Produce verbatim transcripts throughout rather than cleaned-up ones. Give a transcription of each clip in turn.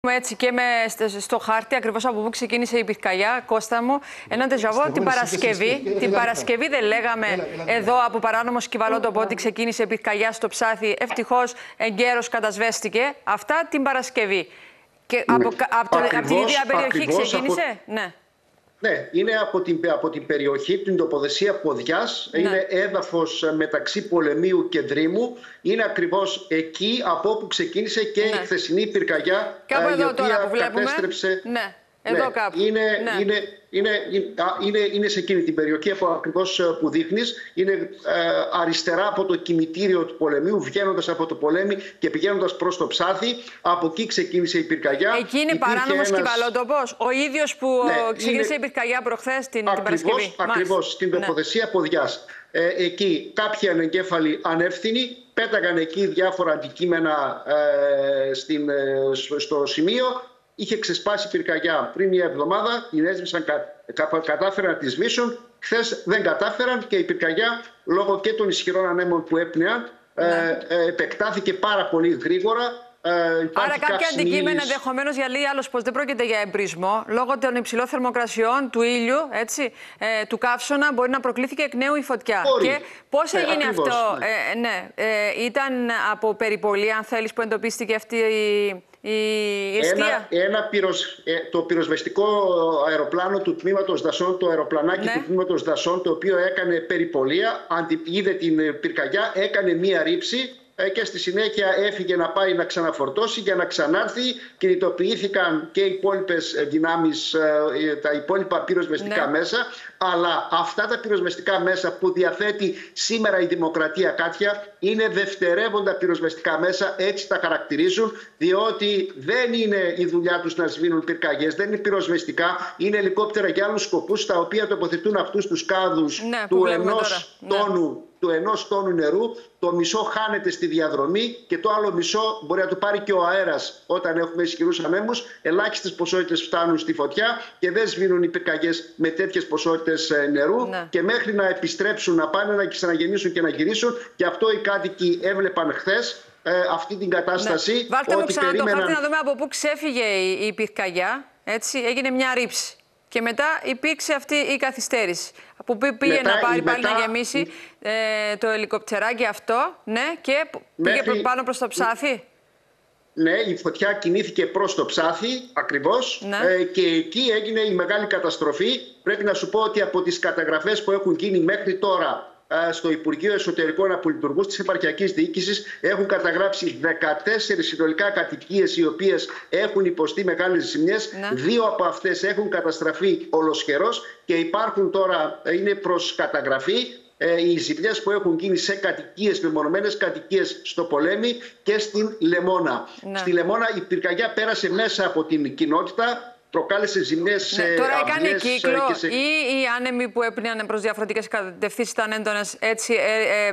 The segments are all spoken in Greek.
Έτσι και με, στο χάρτη ακριβώς από πού ξεκίνησε η πυρκαγιά, Κώστα μου. Ένα ντεζαβό την Παρασκευή. Την Παρασκευή δεν λέγαμε εδώ από παράνομο σκυβαλότοπο ότι ξεκίνησε η πυρκαγιά στο Ψάθι. Ευτυχώς εγκαίρως κατασβέστηκε. Αυτά την Παρασκευή. Και από, από, το, από την ίδια περιοχή ξεκίνησε. Από... Ναι. Ναι, είναι από την, από την περιοχή, την τοποθεσία Ποδιάς, ναι. Είναι έδαφος μεταξύ Πολεμίου και Δρύμου. Είναι ακριβώς εκεί από όπου ξεκίνησε και ναι. η χθεσινή πυρκαγιά, κάπου η εδώ οποία τώρα που κατέστρεψε... Ναι, εδώ ναι. κάπου. Είναι, ναι. είναι, είναι, είναι, είναι σε εκείνη την περιοχή από ακριβώς που δείχνεις. Είναι ε, αριστερά από το κημητήριο του Πολεμίου, βγαίνοντας από το Πολέμη και πηγαίνοντας προς το Ψάθι. Από εκεί ξεκίνησε η πυρκαγιά. Εκεί είναι παράνομος ένας... κυβαλότοπος, ο ίδιος που ναι, ξεκίνησε είναι... η πυρκαγιά προχθές την, την Παρασκευή. Ακριβώς, στην τοποθεσία ναι. Ποδιάς. Ε, εκεί κάποιοι ανεγκέφαλοι ανεύθυνοι πέταγαν εκεί διάφορα αντικείμενα ε, στην, ε, στο σημείο. Είχε ξεσπάσει η πυρκαγιά πριν μια εβδομάδα, την έσβησαν, κα, κα, κατάφεραν να τη σβήσουν. Χθες δεν κατάφεραν και η πυρκαγιά, λόγω και των ισχυρών ανέμων που έπνεαν, ναι. ε, επεκτάθηκε πάρα πολύ γρήγορα. Ε, Άρα κάποια αντικείμενα ενδεχομένως για λέει άλλος πως δεν πρόκειται για εμπρισμό. Λόγω των υψηλών θερμοκρασιών, του ήλιου, έτσι, ε, του καύσωνα, μπορεί να προκλήθηκε εκ νέου η φωτιά. Μπορεί. Και πώς έγινε ε, ακριβώς, αυτό, ναι. Ε, ναι, ε, ήταν από περιπολία, αν θέλεις, που εντοπίστηκε αυτή η... Η ένα, ένα πυροσ... το πυροσβεστικό αεροπλάνο του τμήματος Δασών, το αεροπλανάκι ναι. του τμήματος Δασών, το οποίο έκανε περιπολία, είδε την πυρκαγιά, έκανε μία ρήψη και στη συνέχεια έφυγε να πάει να ξαναφορτώσει για να ξανάρθει. Κινητοποιήθηκαν και οι υπόλοιπες δυνάμεις, τα υπόλοιπα πυροσβεστικά ναι. μέσα. Αλλά αυτά τα πυροσβεστικά μέσα που διαθέτει σήμερα η Δημοκρατία, Κάτια, είναι δευτερεύοντα πυροσβεστικά μέσα, έτσι τα χαρακτηρίζουν, διότι δεν είναι η δουλειά τους να σβήνουν πυρκαγιές, δεν είναι πυροσβεστικά, είναι ελικόπτερα για άλλους σκοπούς, τα οποία τοποθετούν αυτούς τους κάδους ναι, του ενός τόνου. Ναι. του ενός τόνου νερού, το μισό χάνεται στη διαδρομή και το άλλο μισό μπορεί να το πάρει και ο αέρας όταν έχουμε ισχυρούς ανέμους. Ελάχιστες ποσότητες φτάνουν στη φωτιά και δεν σβήνουν οι πυρκαγιές με τέτοιες ποσότητες νερού. Ναι. Και μέχρι να επιστρέψουν, να πάνε να ξαναγεννήσουν και να γυρίσουν. Και αυτό οι κάτοικοι έβλεπαν χθες ε, αυτή την κατάσταση. Ναι. Βάλτε μου ξανά περίμεναν... το χάρτη να δούμε από πού ξέφυγε η, η πυρκαγιά. Έτσι, έγινε μια ρήψη. Και μετά υπήρξε αυτή η καθυστέρηση. Από πού πήγε μετά, να πάρει μετά, πάλι να γεμίσει η... ε, το ελικοπτεράκι αυτό, ναι, και πήγε μέχρι... πάνω προς το Ψάθι. Ναι, η φωτιά κινήθηκε προς το Ψάθι, ακριβώς, ναι. ε, και εκεί έγινε η μεγάλη καταστροφή. Πρέπει να σου πω ότι από τις καταγραφές που έχουν γίνει μέχρι τώρα στο Υπουργείο Εσωτερικών Απολειτουργούς της Επαρχιακής Διοίκησης έχουν καταγράψει δεκατέσσερις συνολικά κατοικίες οι οποίες έχουν υποστεί μεγάλες ζημιές. Ναι. Δύο από αυτές έχουν καταστραφεί ολοσχερός και υπάρχουν τώρα, είναι προς καταγραφή, ε, οι ζημιές που έχουν γίνει σε κατοικίες, μεμονωμένες κατοικίες στο Πολέμη και στην Λεμόνα. Ναι. Στη Λεμόνα η πυρκαγιά πέρασε μέσα από την κοινότητα. Προκάλεσε ζημιές ναι, σε τώρα έκανε κύκλο και σε... ή οι άνεμοι που έπνεαν προς διαφορετικές κατευθύνσεις ήταν έντονες, έτσι ε, ε,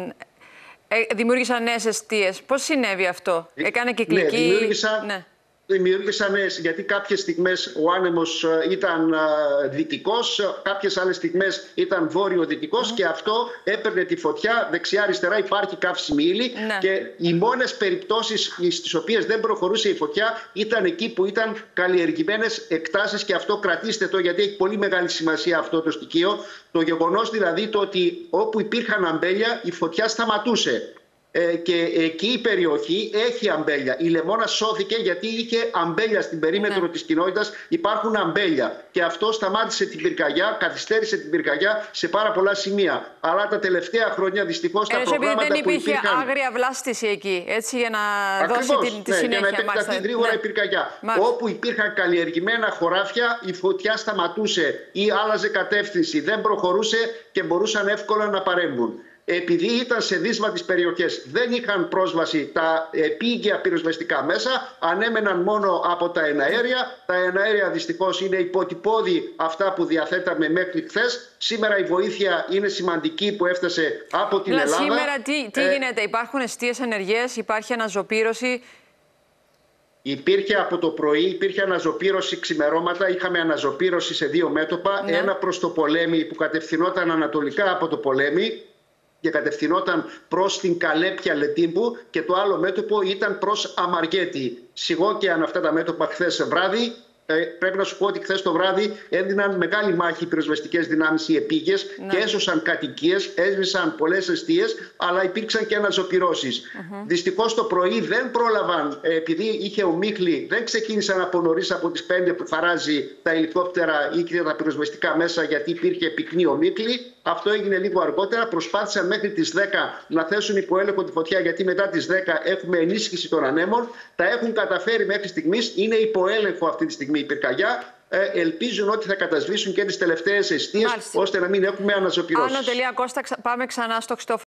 ε, ε, δημιούργησαν νέες εστίες. Πώς συνέβη αυτό, έκανε κυκλική... Ναι, δημιούργησαν... Ναι. Δημιούργησαν, γιατί κάποιες στιγμές ο άνεμος ήταν δυτικός, κάποιες άλλες στιγμές ήταν βόρειο-δυτικός mm. και αυτό έπαιρνε τη φωτιά δεξιά-αριστερά, υπάρχει καύσιμη ύλη ναι. και οι μόνες περιπτώσεις στις οποίες δεν προχωρούσε η φωτιά ήταν εκεί που ήταν καλλιεργημένες εκτάσεις και αυτό κρατήστε το γιατί έχει πολύ μεγάλη σημασία αυτό το στοιχείο. Το γεγονός δηλαδή το ότι όπου υπήρχαν αμπέλια η φωτιά σταματούσε. Ε, και εκεί η περιοχή έχει αμπέλια. Η Λεμόνα σώθηκε γιατί είχε αμπέλια στην περίμετρο ναι. της κοινότητας. Υπάρχουν αμπέλια. Και αυτό σταμάτησε την πυρκαγιά, καθυστέρησε την πυρκαγιά σε πάρα πολλά σημεία. Αλλά τα τελευταία χρόνια δυστυχώς τα προγράμματα δεν που υπήρχε υπήρχαν... άγρια βλάστηση εκεί, έτσι, για να Ακριβώς, δώσει την, τη ναι, συνέχεια. Για να επεκταθεί γρήγορα ναι. η πυρκαγιά. Μάλιστα. Όπου υπήρχαν καλλιεργημένα χωράφια, η φωτιά σταματούσε ή άλλαζε κατεύθυνση, δεν προχωρούσε και μπορούσαν εύκολα να παρέμβουν. Επειδή ήταν σε δύσβατες περιοχές, δεν είχαν πρόσβαση τα επίγεια πυροσβεστικά μέσα, ανέμεναν μόνο από τα εναέρια. Τα εναέρια δυστυχώς είναι υποτυπώδη αυτά που διαθέταμε μέχρι χθες. Σήμερα η βοήθεια είναι σημαντική που έφτασε από την Ελλάδα. Σήμερα τι, τι ε, γίνεται, υπάρχουν εστίες ενεργές, υπάρχει αναζωπήρωση. Υπήρχε από το πρωί, υπήρχε αναζωπήρωση ξημερώματα, είχαμε αναζωπήρωση σε δύο μέτωπα. Ναι. Ένα προς το Πολέμη που κατευθυνόταν ανατολικά από το Πολέμη. και κατευθυνόταν προς την Καλέπια Λετύμπου και το άλλο μέτωπο ήταν προς Αμαργέτη. Σιγόκαιαν αυτά τα μέτωπα χθες βράδυ. Ε, πρέπει να σου πω ότι χθες το βράδυ έδιναν μεγάλη μάχη οι πυροσβεστικές δυνάμεις, οι επίγειες, ναι. και έσωσαν κατοικίες, έσβησαν πολλές εστίες, αλλά υπήρξαν και αναζωπυρώσεις. Mm-hmm. Δυστυχώς το πρωί δεν πρόλαβαν, ε, επειδή είχε ομίχλη, δεν ξεκίνησαν από νωρίς από τις πέντε που χαράζει τα ελικόπτερα ή και τα πυροσβεστικά μέσα, γιατί υπήρχε πυκνή ομίχλη. Αυτό έγινε λίγο αργότερα. Προσπάθησαν μέχρι τις δέκα να θέσουν υπό έλεγχο τη φωτιά, γιατί μετά τις δέκα έχουμε ενίσχυση των ανέμων. Τα έχουν καταφέρει μέχρι στιγμής. Είναι υπό έλεγχο αυτή τη στιγμή η πυρκαγιά. Ε, ελπίζουν ότι θα κατασβήσουν και τις τελευταίες εστίες, ώστε να μην έχουμε αναζωπυρώσεις. Άνω τελεία Κώστα, πάμε ξανά στο